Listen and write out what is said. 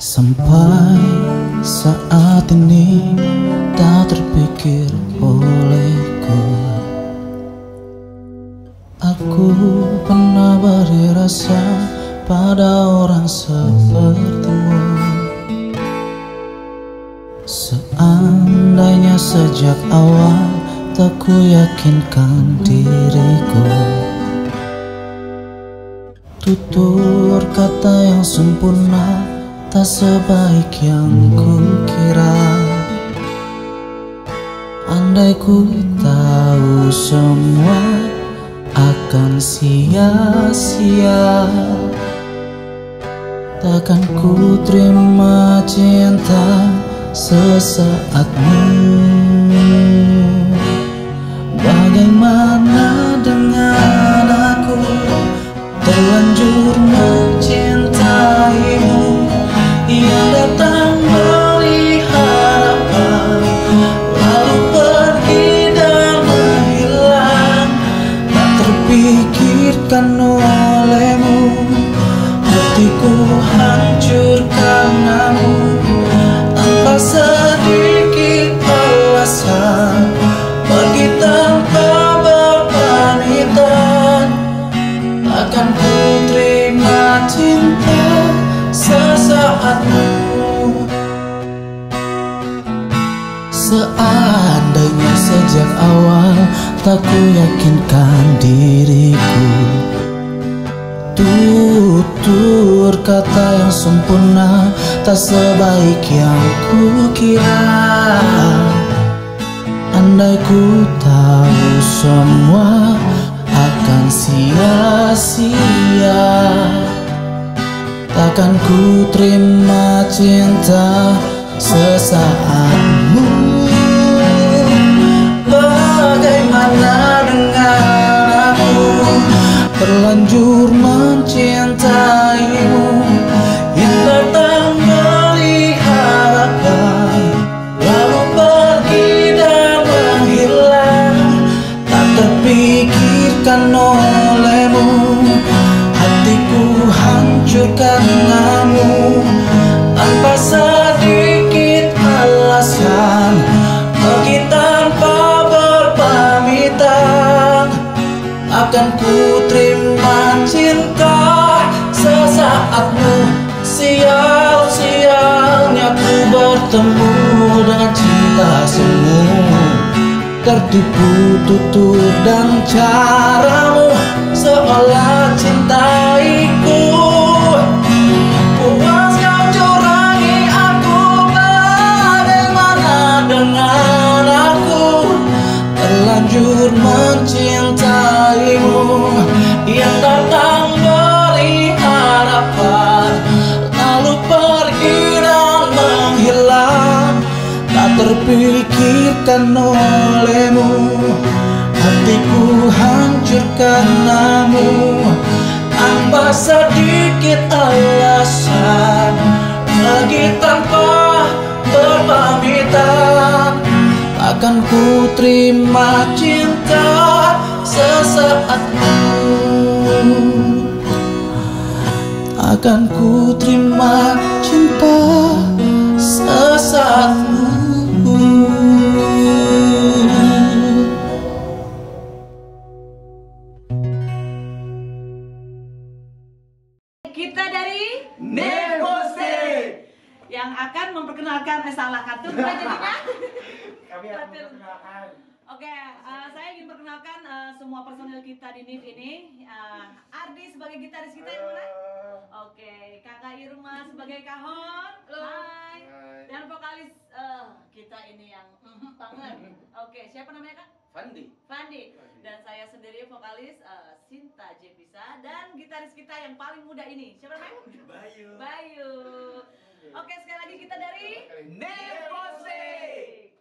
Sampai saat ini tak terpikir olehku. Aku pernah beri rasa pada orang sepertimu. Seandainya sejak awal tak ku yakinkan diriku. Tutur kata yang sempurna tak sebaik yang ku kira. Andai ku tahu semua akan sia-sia, takkan ku terima cinta sesaatmu. Bagaimana dengan aku, terlanjur mencintaimu, yang datang beri harapan, lalu pergi dan menghilang. Tak terpikirkan olehmu, hatiku hancur karenamu. Tanpa sedikit alasan, pergi tanpa berpamitan. Takkan ku terima cinta sesaatmu. Seandainya sejak awal tak ku yakinkan diriku. Tutur kata yang sempurna tak sebaik yang ku kira. Andai ku tahu semua akan sia-sia, takkan ku terima cinta sesaatmu. Bagaimana dengan aku, terlanjur mencintaimu, yang datang beri harapan, lalu pergi dan menghilang. Tak terpikirkan olehmu, hatiku hancur karenamu. Tanpa sedikit alasan, pergi tanpa berpamitan. Akan ku terima cinta sesaatmu. Sial-sialnya ku bertemu dengan cinta semu. Tertipu tutur dan caramu, seolah cintaiku. Puas kau curangi aku, bagaimana dengan aku, terlanjur mencintaimu, yang datang beri harapan, lalu pergi dan menghilang. Tak terpikirkan olehmu, hatiku hancur karenamu. Tanpa sedikit alasan, pergi tanpa berpamitan. Takkan ku terima cinta sesaatmu. Takkan ku terima cinta sesaatmu. Kita dari Nepose yang akan memperkenalkan salah satu jadinya. kami akan memperkenalkan. Oke, saya ingin perkenalkan semua personil kita di NIF ini. Ardi sebagai gitaris kita yang mana? Oke, Kakak Irma sebagai kahon. Hai. Dan vokalis kita ini yang banget. Oke, siapa namanya Kak? Fandi. Dan saya sendiri vokalis Sinta Jepisa, dan gitaris kita yang paling muda ini. Siapa namanya? Bayu. Bayu. Oke, sekali lagi kita dari Nepose.